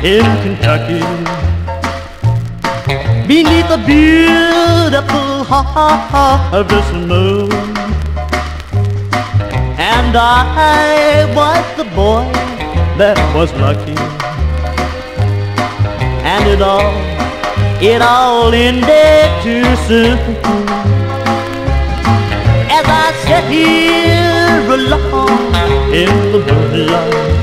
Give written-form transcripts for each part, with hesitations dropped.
in Kentucky, beneath the beautiful harvest moon. And I was the boy that was lucky, and it all ended too soon. As I sat here alone in the moonlight,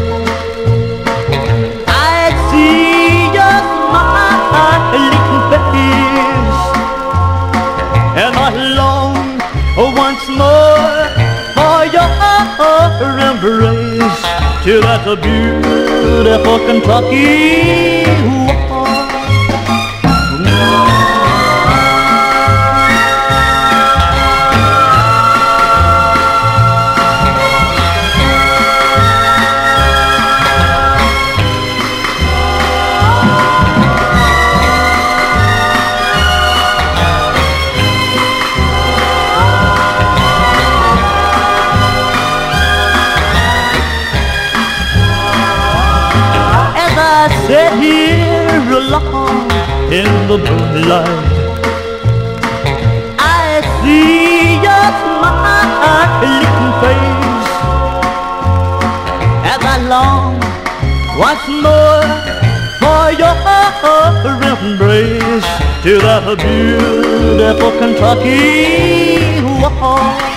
I see your smiling face, and I long once more for your embrace to that beautiful Kentucky waltz. I sit here alone in the moonlight, I see your smiling face, as I long once more for your embrace to that beautiful Kentucky waltz.